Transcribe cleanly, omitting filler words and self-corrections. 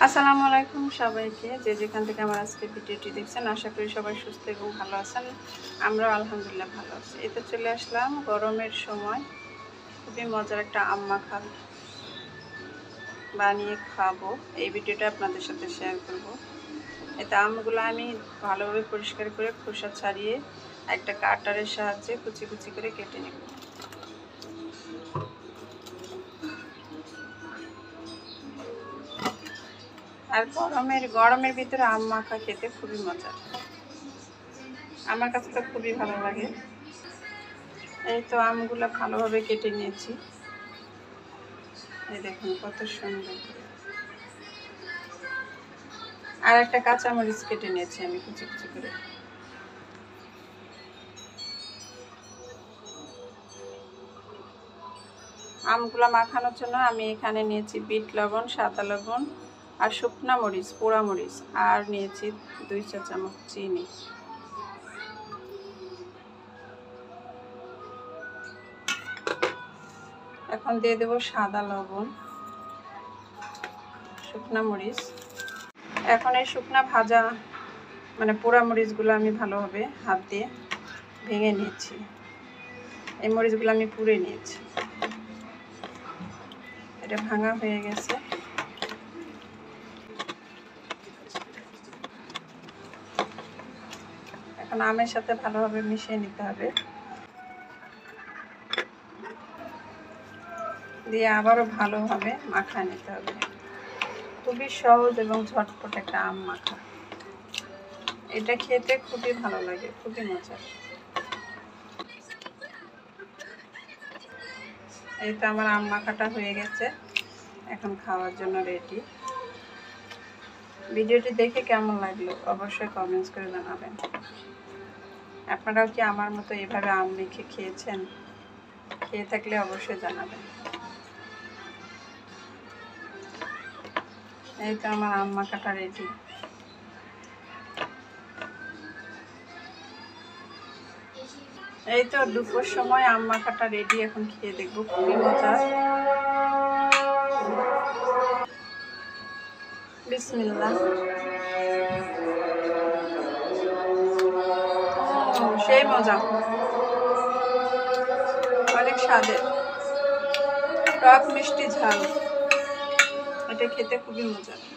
আসসালামু আলাইকুম সবাইকে, যে যেখান থেকে আমার আজকে ভিডিওটি দেখছেন। আশা করি সবাই সুস্থ এবং ভালো আছেন। আমরাও আলহামদুলিল্লাহ ভালো আছি। এই তো চলে আসলাম গরমের সময় খুবই মজার একটা আম মাখা বানিয়ে খাবো। এই ভিডিওটা আপনাদের সাথে শেয়ার করব। এতে আমগুলো আমি ভালোভাবে পরিষ্কার করে খোসা ছাড়িয়ে একটা কাটারের সাহায্যে কুচি কুচি করে কেটে নেব। আর গরমের ভিতরে আম মাখা খেতে খুবই মজার, আমার কাছে তো খুবই ভালো লাগে। এই তো আমগুলো ভালোভাবে কেটে নিয়েছি, এই দেখুন কত সুন্দর। আর একটা কাঁচামরিচ কেটে নিয়েছি আমি কুচি কুচি করে। আমগুলো মাখানোর জন্য আমি এখানে নিয়েছি বিট লবণ, সাদা লবণ আর শুকনা মরিচ, পোড়া মরিচ, আর নিয়েছি 2 চা চামচ চিনি। এখন দিয়ে দেব সাদা লবণ, শুকনা মরিচ। এখন এই শুকনা ভাজা পোড়া মরিচগুলো আমি ভালোভাবে হাত দিয়ে ভেঙে নিয়েছি। এই মরিচগুলো আমি পুড়ে নিয়েছি, এটা ভাঙা হয়ে গেছে। এখন আমের সাথে ভালোভাবে মিশিয়ে নিতে হবে, দিয়ে আবারও ভালোভাবে মাখা নিতে হবে। খুবই সহজ এবং ঝটপট একটা আম মাখা। এটা খেতে খুবই ভালো লাগে, খুবই মজার। এই তো আমার আম মাখাটা হয়ে গেছে, এখন খাওয়ার জন্য রেডি। ভিডিওটি দেখে কেমন লাগলো অবশ্যই কমেন্টস করে জানাবেন। আপনারাও কি আমার মতো এভাবে আম মেখে খেয়েছেন? খেয়ে থাকলে অবশ্যই জানাবেন। এই তো আমার আম মাখাটা রেডি। এই তো দুপুর সময় আম মাখাটা রেডি, এখন খেয়ে দেখবো, খুবই মজার। বিসমিল্লাহ। সেই মজা, অনেক স্বাদের, টক মিষ্টি ঝাল, এটা খেতে খুবই মজার।